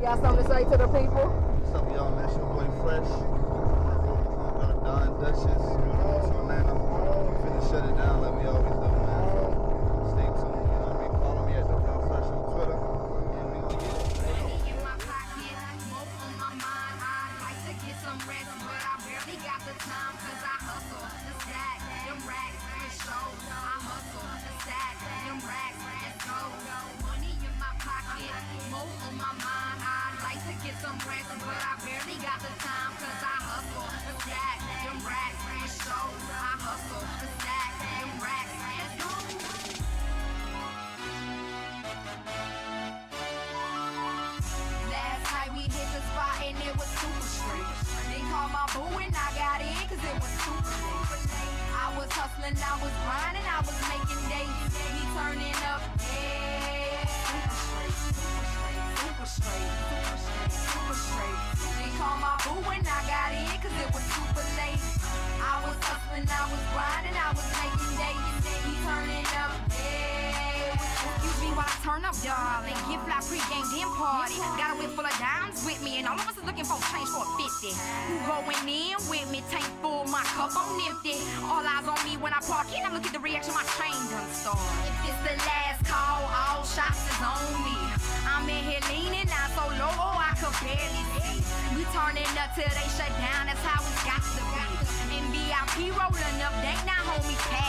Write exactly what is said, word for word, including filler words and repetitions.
You got something to say to the people? What's up, y'all, man? It's your boy Fresh. Got Don Duchess, to Atlanta. Finna shut it down like we always do, man. Stay tuned, you know what I mean? Follow me at the Real Fresh on Twitter. And we gonna get it. Money in my pocket, more on my mind. I'd like to get some rest, but I barely got the time, cause I hustle to stack them racks for show. I hustle to stack them racks, let's go. Money in my pocket, more on my mind. I'd like to get some rest, but I barely got the time, cause I hustle to stack them racks for show. I hustle to stack them racks, let's go. Last night we hit the spot and it was super straight. They called my boo and I got in cause it was super late. I was hustling, I was grinding, I was making dates. He turning up, yeah. Super straight, super straight, super straight, super straight. They called my boo and I got in cause it was super late. I was hustling, I was grinding, I was making dates. He turning up, yeah. Excuse me while I turn up, darling. Get fly pre-game, then party. Got a whip full of dimes with me, and all of us are looking for change for a fifty. Who going in with me? Tank full, my cup on nifty. All eyes on me when I park in. I look at the reaction, my train done start. If it's the last call, all shots is on me. I'm in here leaning, not so low, oh, I could barely see. We turning up till they shut down, that's how it's got to be. And V I P rolling up, they not homie.